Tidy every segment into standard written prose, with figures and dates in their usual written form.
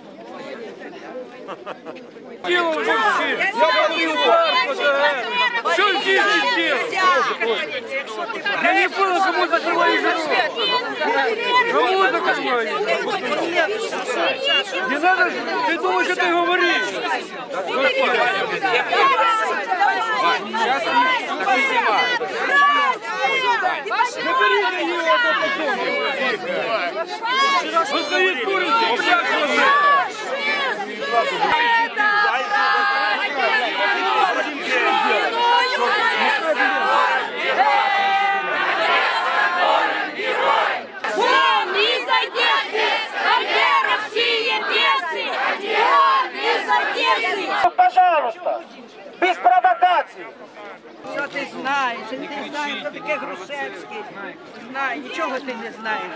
Делал вообще! Я говорил, что здесь не делал? Я не понял, кому закрывали живот. Кому закрывали? Не надо, ты думаешь, что ты говоришь? Сейчас такой снимают. Заберите его до потом. Он стоит курицей, блядь, пожалуйста, без провокаций. Що ти знаєш? Ти не знаєш, хто таке Грушевський. Знаю, нічого ти не знаєш.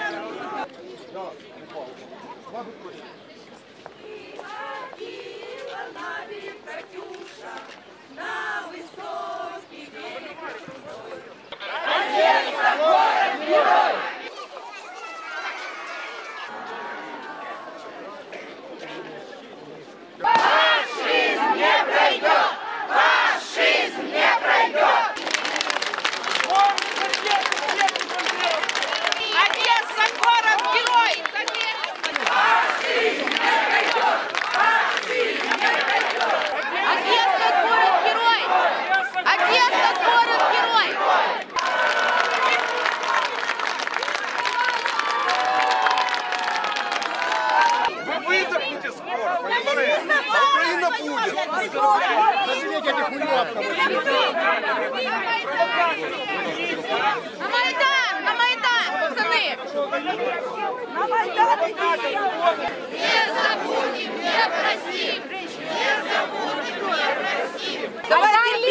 На Майдан, пацаны! На Майдан! Не забудем, не простим! Не забудем, не простим! Давайте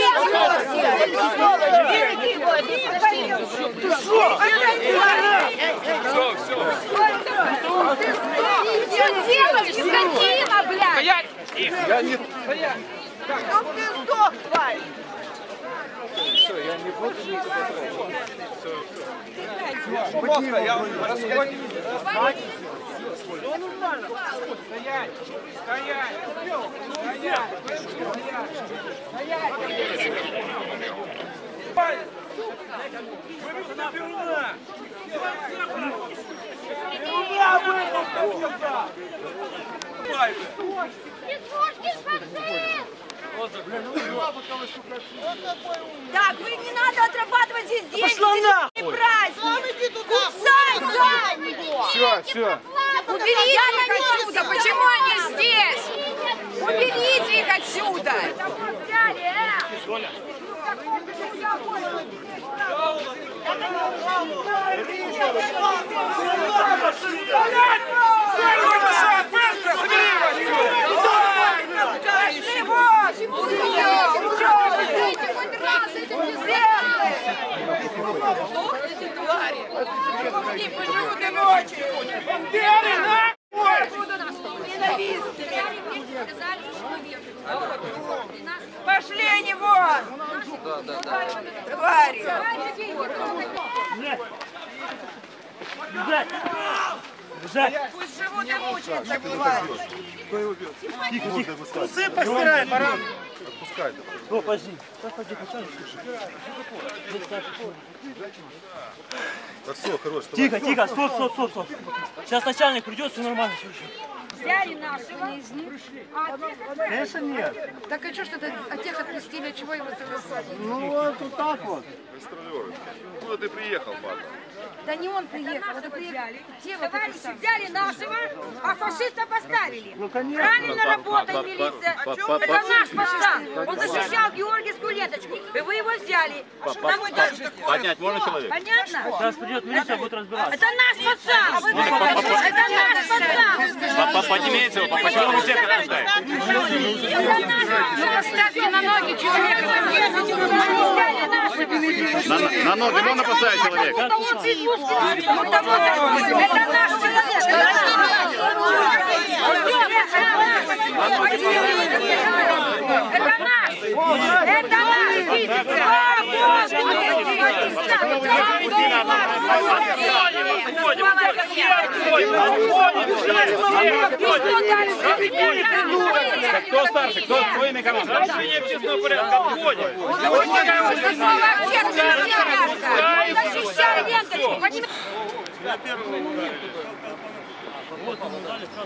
Что делаешь, скотина, блядь? Я не... Чтоб ты сдох, тварь! Все, я не буду никуда трогать. Пожалуйста, я расходитесь. Стоять! Стоять! Так, вы не надо отрабатывать здесь деньги. Пошла нахуй! Праздник! Кусай за него! Все. Уберите их отсюда! Почему они здесь? Уберите их отсюда! Пошли они вон! Твари! Пусть живут и мучаются, твари! Усы постирай, баран. Отпускай. О, подожди. Так все, хорош. Тихо, стоп. Сейчас начальник придет, все нормально. Взяли нашего. Конечно нет. Так а что ж тогда от тех отпустили, от чего его тогда садили? Ну вот так вот. Гастролеры. Куда ты приехал, папа? Да не он приехал, это приехали. Те вот Товарищи, взяли нашего, а фашиста поставили. Ну конечно. Правильно работает милиция. Это наш пацан. Он защищал Георгиевскую ленточку. И вы его взяли. Того даже. Поднять можно человек? Понятно? Сейчас придет милиция, будет разбираться. Это наш пацан. Это наш пацан. Поднимите его, почему вы всех рождаете? Ну поставьте на ноги человека. На ноги можно поставить человека? Это наш человек. Это наш. Кто старше? Кто ими командует? Нарушение общественного порядка. Отходим. Защищай ленточку, понимаешь? Вот, ему дали сразу.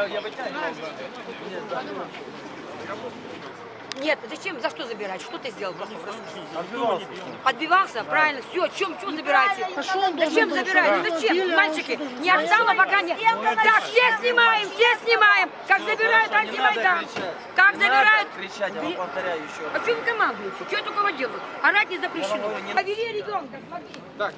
Нет, зачем, за что забирать? Что ты сделал плохого? Отбивался, правильно, все, чем забираете? Зачем забираете? Зачем? Мальчики, не отстало, пока не... Так, все снимаем. Как забирают антимайдан. Как забирают... Кричать, я вам повторяю еще. А что вы командуете? Что я такого делаю? Орать не запрещено. Повели ребенка, смотри. Так,